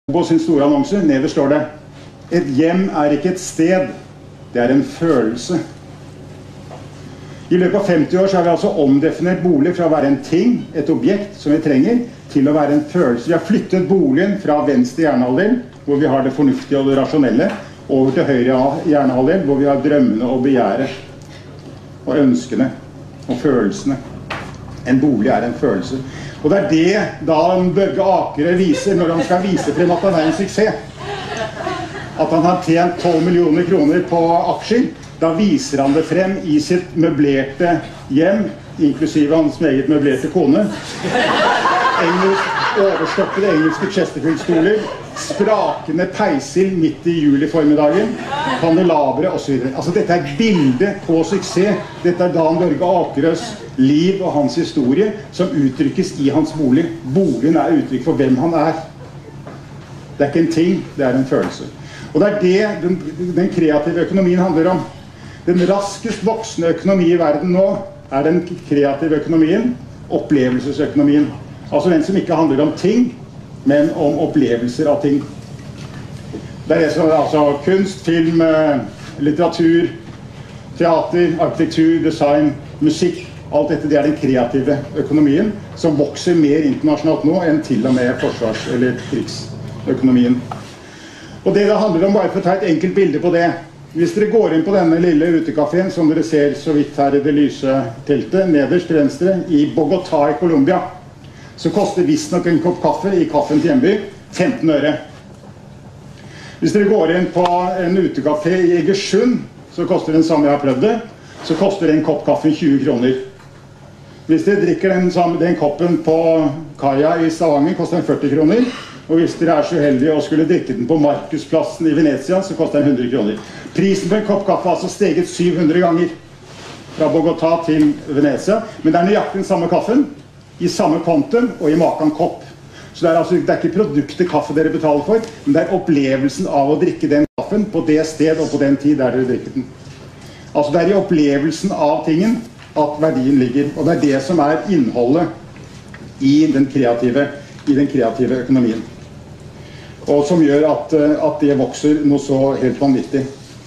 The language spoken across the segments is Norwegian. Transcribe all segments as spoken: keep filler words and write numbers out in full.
På sin store annonse, nederst står det: et hjem er ikke et sted, det er en følelse. I løpet av femti år så har vi altså omdefinert bolig fra å være en ting, et objekt som vi trenger, til å være en følelse. Vi har flyttet boligen fra venstre hjernehalvdel, hvor vi har det fornuftige og det rasjonelle, over til høyre hjernehalvdel, hvor vi har drømmene og begjæret, og ønskene, og følelsene. En bolig er en følelse. Og det er det da Børge Akerø viser når han skal vise frem at han er en suksess. At han har tjent tolv millioner kroner på aksjer. Da viser han det frem i sitt møblerte hjem, inklusive hans meget møblerte kone. Engelsk, overstoppede engelske Chesterfield-stoler, sprakende peisild midt i juli-formiddagen, kandelabre og så videre. Altså dette er et bilde på suksess. Dette er Dan Børge Akerøs liv og hans historie som uttrykkes i hans bolig. Boligen er uttrykk for hvem han er. Det er ikke en ting, det er en følelse. Og det er det den, den kreative økonomien handler om. Den raskest voksende økonomi i verden nå er den kreative økonomien, opplevelsesøkonomien. Altså den som ikke handler om ting, men om opplevelser av ting. Det er det som er altså kunst, film, litteratur, teater, arkitektur, design, musikk. Alt dette det er den kreative økonomien som vokser mer internasjonalt nå enn til og med forsvars- eller krigsøkonomien. Og det det handler om, bare for å ta et enkelt bilde på det. Hvis dere går inn på denne lille utekaféen, som dere ser så vidt her i det lyse teltet, nederst til venstre, i Bogotá i Colombia, så koster visst nok en kopp kaffe i kaffens hjemby femten øre. Hvis dere går inn på en utekafé i Egersund, så koster den samme jeg har prøvd det, så koster en kopp kaffe tjue kroner. Hvis dere drikker den, samme, den koppen på Kaja i Stavanger, koster den førti kroner. Og hvis dere er så heldige å skulle drikke den på Markusplassen i Venezia, så koster den hundre kroner. Prisen på en kopp kaffe har altså steget syv hundre ganger fra Bogotá til Venezia. Men det er nøyaktig den samme kaffen, i samme kontum og i maken kopp. Så det er, altså, det er ikke produktet kaffe dere betaler for, men det er opplevelsen av å drikke den kaffen på det sted og på den tid der dere drikker den. Altså det er i opplevelsen av tingen at verdien ligger, og det er det som er innholdet i den kreative, i den kreative økonomien. Og som gjør at, at det vokser noe så helt vanvittig.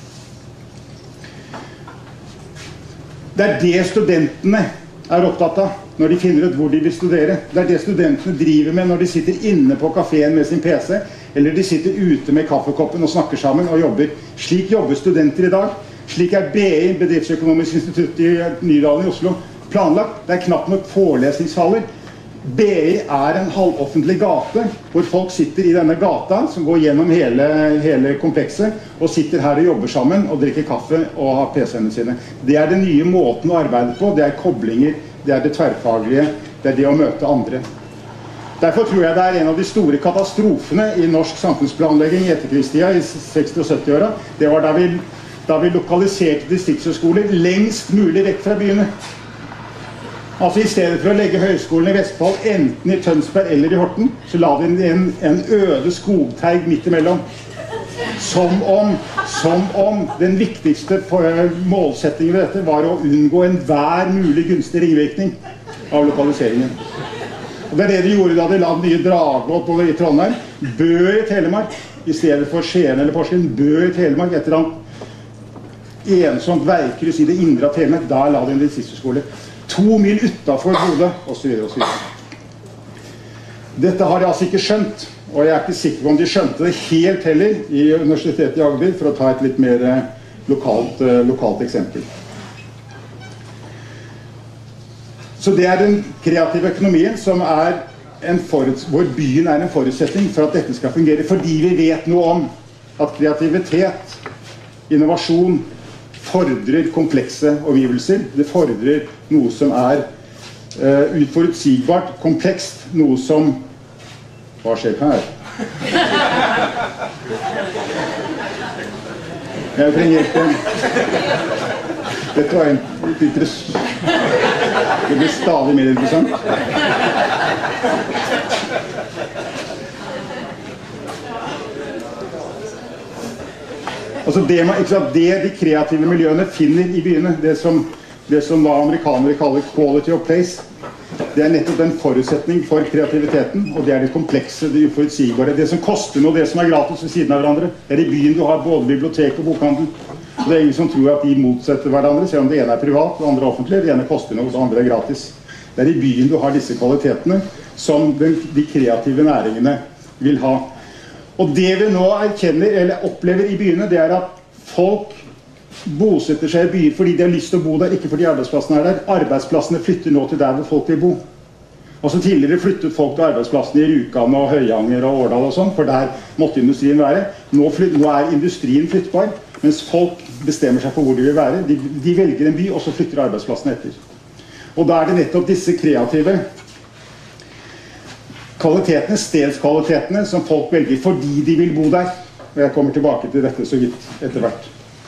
Det er det studentene er opptatt av når de finner ut hvor de vil studere. Det er det studentene driver med når de sitter inne på kaféen med sin P C, eller de sitter ute med kaffekoppen og snakker sammen og jobber. Slik jobber studenter i dag. Slik er B I, Bedriftsøkonomisk institutt i Nydalen i Oslo, planlagt. Det er knapt nok forelesningssaler. B I er en halvoffentlig gate, hvor folk sitter i denne gata, som går gjennom hele, hele komplekset, og sitter her og jobber sammen, og drikker kaffe og har P C-ene sine. Det er den nye måten å arbeide på, det er koblinger, det er det tverrfaglige, det er det å møte andre. Derfor tror jeg det er en av de store katastrofene i norsk samfunnsplanlegging i etterkrigstida, i seksti- og sytti-åra. Det var da vi, da vi lokaliserte distriktshøyskoler lengst mulig vekk fra byene. Altså i stedet for å legge høyskolen i Vestfold enten i Tønsberg eller i Horten, så la vi en, en øde skogteig midt imellom. Som om, som om den viktigste målsettingen ved dette var å unngå enhver mulig gunstig ringvirkning av lokaliseringen. Og det er det de gjorde da de la den nye Dragvoll på i Trondheim. Bø i Telemark, i stedet for Skien eller Porsgrunn. Bø i Telemark, etter annet ensomt veikryss i det indre av Telemark. Der la de en distriktsskole. To mil utenfor Bodø, og så videre og så videre. Dette har de altså ikke skjønt, og jeg er ikke sikker på om de skjønte det helt heller i Universitetet i Agder, for å ta et litt mer lokalt, lokalt eksempel. Så det er den kreative økonomien som er en foruts- hvor byen er en forutsetning for at dette skal fungere, fordi vi vet noe om at kreativitet, innovasjon, fordrer komplekse omgivelser. Det fordrer noe som er uh, utforutsigbart, komplekst, noe som... Hva skjer her? Jeg trenger hjelp. Dette var en interessant... Det blir stadig mer interessant. Altså det, man, ikke sant, det de kreative miljøene finner i byene, det som det som da amerikanere kaller quality of place, det er nettopp en forutsetning for kreativiteten, og det er det komplekse, det uforutsigbare. Det som koster noe, det som er gratis ved siden av hverandre. Det er i byen du har både bibliotek og bokhandel. Og det er ingen som tror at de motsetter hverandre, selv om det ene er privat, og det andre er offentlig. Det ene koster noe, og det andre er gratis. Det er i byen du har disse kvalitetene som de, de kreative næringene vil ha. Og det vi nå erkjenner, eller opplever i byene, det er at folk bosetter seg i byer fordi de har lyst til å bo der, ikke fordi arbeidsplassene er der. Arbeidsplassene flytter nå til der hvor folk vil bo. Altså tidligere flyttet folk til arbeidsplassene i Rjukan og Høyanger og Årdal og sånn, for der måtte industrien være. Nå, flyt, nå er industrien flyttbar, mens folk bestemmer seg for hvor de vil være. De, de velger en by, og så flytter arbeidsplassene etter. Og da er det nettopp disse kreative kvalitetene, stedskvalitetene, som folk velger fordi de vil bo der. Og jeg kommer tilbake til dette så vidt etter hvert.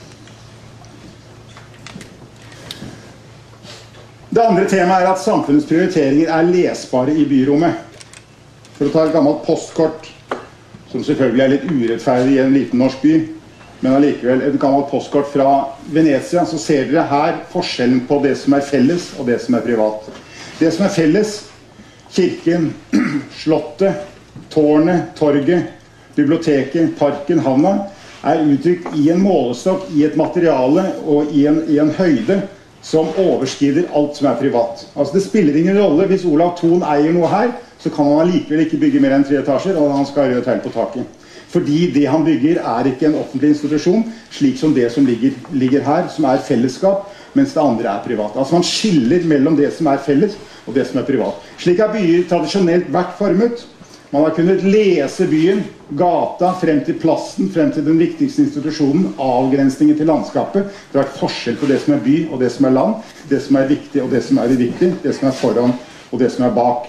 Det andre temaet er at samfunnets prioriteringer er lesbare i byrommet. For å ta et gammelt postkort, som selvfølgelig er litt urettferdig i en liten norsk by, men allikevel et gammelt postkort fra Venezia, så ser dere her forskjellen på det som er felles og det som er privat. Det som er felles, kirken, slottet, tårnet, torget, biblioteket, parken, havna, er uttrykt i en målestokk, i et materiale og i en, i en høyde som overskrider alt som er privat. Altså det spiller ingen rolle hvis Olav Thon eier noe her, så kan han allikevel ikke bygge mer enn tre etasjer, og han skal ha rødt tegn på taket. Fordi det han bygger er ikke en offentlig institusjon, slik som det som ligger, ligger her, som er fellesskap, mens det andre er privat. Altså man skiller mellom det som er felles og det som er privat. Slik har byer tradisjonelt vært formet. Man har kunnet lese byen, gata, frem til plassen, frem til den viktigste institusjonen, avgrensningen til landskapet. Det har vært forskjell på det som er by og det som er land, det som er viktig og det som er uviktig, det som er foran og det som er bak.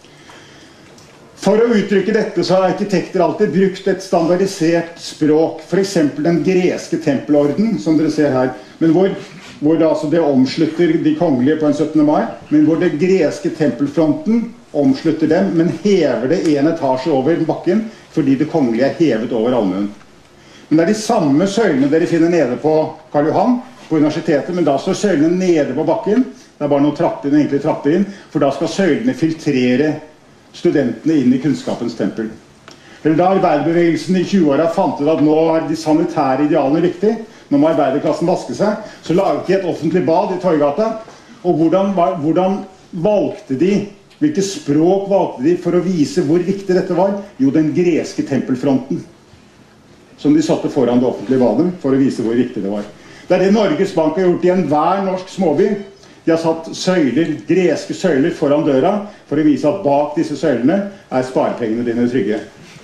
For å uttrykke dette så har arkitekter alltid brukt et standardisert språk, for eksempel den greske tempelorden, som dere ser her, men hvor, hvor det, altså det omslutter de kongelige på en syttende mai, men hvor det greske tempelfronten omslutter dem, men hever det en etasje over bakken, fordi det kongelige er hevet over allmuen. Men det er de samme søylene dere finner nede på Karl Johan, på universitetet, men da står søylene nede på bakken. Det er bare noen trapper inn, egentlig trapper inn, for da skal søylene filtrere studentene inn i kunnskapens tempel. Eller da arbeiderbevegelsen i tjueåra fant ut at nå er de sanitære idealene viktig, nå må arbeiderklassen vaske seg, så laget de et offentlig bad i Torgata, og hvordan, hvordan valgte de, hvilke språk valgte de for å vise hvor viktig dette var? Jo, den greske tempelfronten, som de satte foran det offentlige badet for å vise hvor viktig det var. Det er det Norges Bank har gjort i enhver norsk småby. De har satt søyler, greske søyler foran døra for å vise at bak disse søylene er sparepengene dine trygge.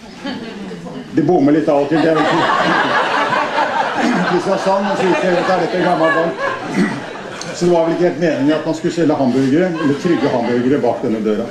Det bommer litt av og til, det er ikke Kristiansand, og så ikke vet er dette en gammel bank. Så det var vel ikke helt meningen at man skulle selge hamburgere, eller trygge hamburgere bak denne døra.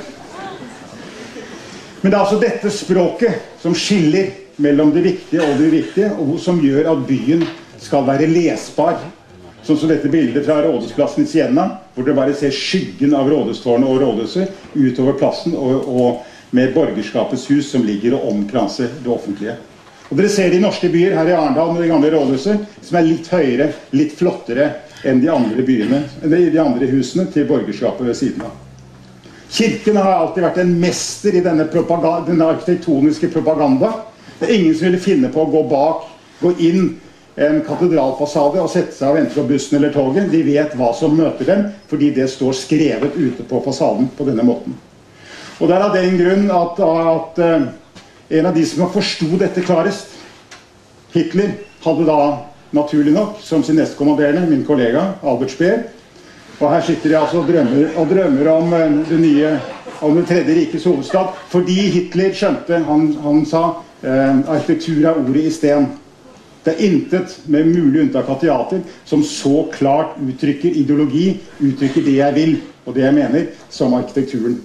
Men det er altså dette språket som skiller mellom det viktige og det uviktige, og som gjør at byen skal være lesbar. Sånn som dette bildet fra rådhusplassen i Siena, hvor dere bare ser skyggen av rådhustårnet og rådhuset utover plassen, og, og med borgerskapets hus som ligger og omkranser det offentlige. Og dere ser de norske byer her i Arendal med det gamle rådhuset, som er litt høyere, litt flottere enn de andre byene, de andre husene til borgerskapet ved siden av. Kirken har alltid vært en mester i denne, denne arkitektoniske propaganda. Det er ingen som ville finne på å gå bak, gå inn en katedralfasade og sette seg og vente på bussen eller toget. De vet hva som møter dem, fordi det står skrevet ute på fasaden på denne måten. Og det er av den grunn at, at uh, en av de som forstod dette klarest, Hitler, hadde da naturlig nok, som sin nestkommanderende, min kollega, Albert Speer. Og her sitter jeg altså og drømmer, og drømmer om det nye, om det tredje rikes hovedstad, fordi Hitler skjønte, han, han sa, eh, arkitektur er ordet i sten. Det er intet, med mulig unntak av teater, som så klart uttrykker ideologi, uttrykker det jeg vil, og det jeg mener, som arkitekturen.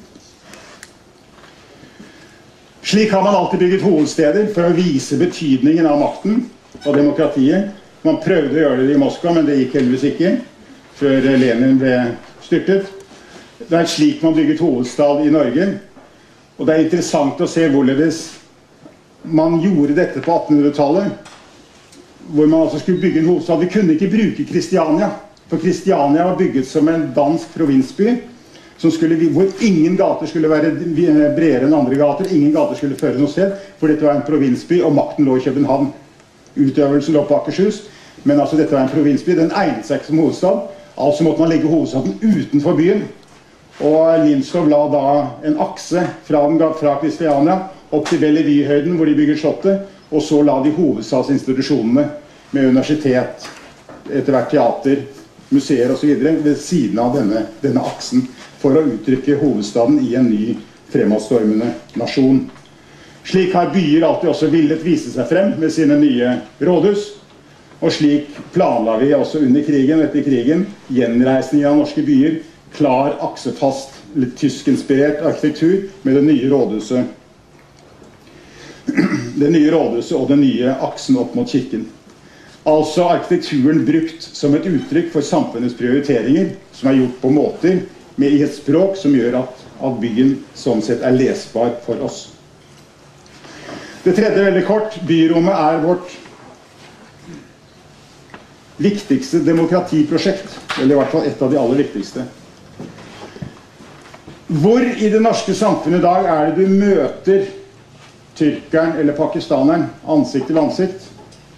Slik har man alltid bygget hovedsteder for å vise betydningen av makten og demokratiet. Man prøvde å gjøre det i Moskva, men det gikk heldigvis ikke, før Lenin ble styrtet. Det er slik man bygget hovedstad i Norge, og det er interessant å se hvorledes man gjorde dette på attenhundretallet, hvor man altså skulle bygge en hovedstad. Vi kunne ikke bruke Kristiania, For Kristiania var bygget som en dansk provinsby, som skulle, hvor ingen gater skulle være bredere enn andre gater, ingen gater skulle føre noe sted, for dette var en provinsby, og makten lå i København. Utøvelsen lå på Akershus, men altså dette var en provinsby, den egnet seg ikke som hovedstad, altså måtte man legge hovedstaden utenfor byen, og Lindskov la da en akse fra, den, fra Kristiania opp til Bellevue-høyden, hvor de bygger slottet, og så la de hovedstadsinstitusjonene med universitet, etter hvert teater, museer og så videre, ved siden av denne, denne aksen, for å uttrykke hovedstaden i en ny fremadstormende nasjon. Slik har byer alltid også villet vise seg frem med sine nye rådhus, og slik planla vi også under krigen, etter krigen, gjenreisningen av norske byer, klar, aksefast, litt tyskinspirert arkitektur med det nye rådhuset. Det nye rådhuset og den nye aksen opp mot kirken. Altså arkitekturen brukt som et uttrykk for samfunnets prioriteringer, som er gjort på måter med i et språk som gjør at, at byen sånn sett er lesbar for oss. Det tredje veldig kort, byrommet er vårt viktigste demokratiprosjekt, eller i hvert fall et av de aller viktigste. Hvor i det norske samfunnet i dag er det du møter tyrkeren eller pakistaneren ansikt til ansikt?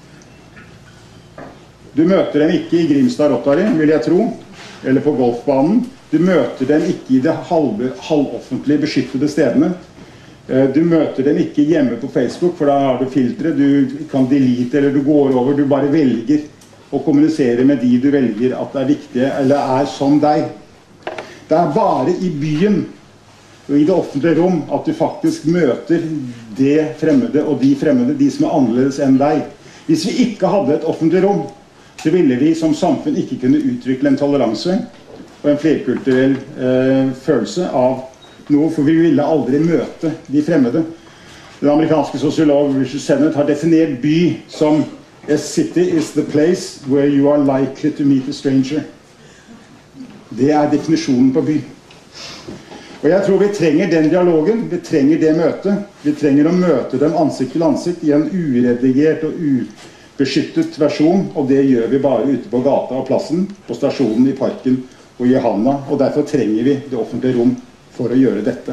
Du møter dem ikke i Grimstad Rotary, vil jeg tro, eller på golfbanen. Du møter dem ikke i det halve, halvoffentlige beskyttede stedene. Du møter dem ikke hjemme på Facebook, for da har du filtre, du kan delete eller du går over, du bare velger å kommunisere med de du velger at er viktige eller er som deg. Det er bare i byen og i det offentlige rom at du faktisk møter det fremmede og de fremmede, de som er annerledes enn deg. Hvis vi ikke hadde et offentlig rom, så ville vi som samfunn ikke kunne utvikle en toleranse og en flerkulturell eh, følelse av noe, for vi ville aldri møte de fremmede. Den amerikanske sosiolog Richard Sennett har definert by som "A city is the place where you are likely to meet a stranger." Det er definisjonen på by. Og jeg tror vi trenger den dialogen, vi trenger det møtet, vi trenger å møte dem ansikt til ansikt i en uredigert og ubeskyttet versjon, og det gjør vi bare ute på gata og plassen, på stasjonen, i parken og i havna, og derfor trenger vi det offentlige rom for å gjøre dette.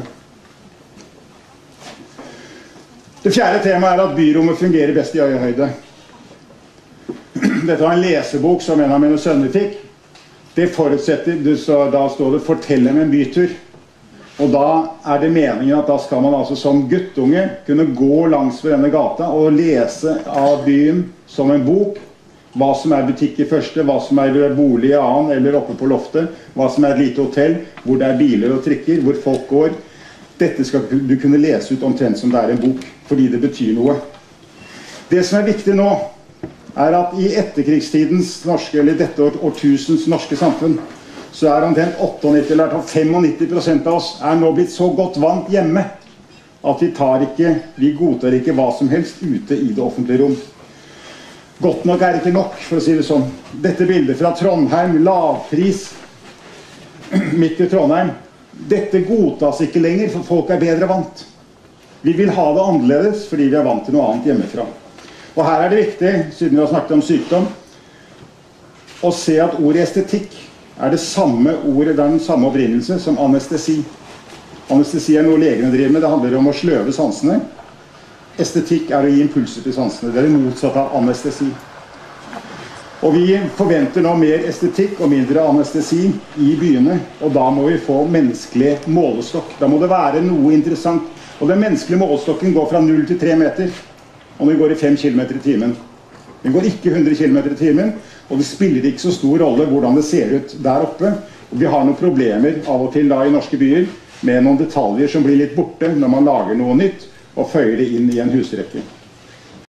Det fjerde temaet er at byrommet fungerer best i øyehøyde. Dette var en lesebok som en av mine sønner fikk. Det forutsetter, da står det "fortell dem en bytur". Og da er det meningen at da skal man altså som guttunge kunne gå langs ved denne gata og lese av byen som en bok. Hva som er butikk i første, hva som er bolig i annen eller oppe på loftet, hva som er et lite hotell, hvor det er biler og trikker, hvor folk går. Dette skal du kunne lese ut omtrent som det er en bok, fordi det betyr noe. Det som er viktig nå, er at i etterkrigstidens norske, eller dette årtusens norske samfunn, så er omtrent åttiåtte eller femognitti prosent av oss er nå blitt så godt vant hjemme, at vi tar ikke, vi godtar ikke hva som helst ute i det offentlige rom. Godt nok er ikke nok, for å si det sånn. Dette bildet fra Trondheim, lavpris, midt i Trondheim, dette godtas ikke lenger, for folk er bedre vant. Vi vil ha det annerledes, fordi vi er vant til noe annet hjemmefra. Og her er det viktig, siden vi har snakket om sykdom, å se at ordet estetikk er det samme ordet, det er den samme opprinnelse som anestesi. Anestesi er noe legene driver med, det handler om å sløve sansene. Estetikk er å gi impulser til sansene, det er det motsatt av anestesi. Og vi forventer nå mer estetikk og mindre anestesi i byene, og da må vi få menneskelig målestokk. Da må det være noe interessant. Og den menneskelige målestokken går fra null til tre meter, og den går i fem kilometer i timen. Den går ikke hundre kilometer i timen, og det spiller ikke så stor rolle hvordan det ser ut der oppe. Og vi har noen problemer av og til da i norske byer, med noen detaljer som blir litt borte når man lager noe nytt, og føyer det inn i en husrekke.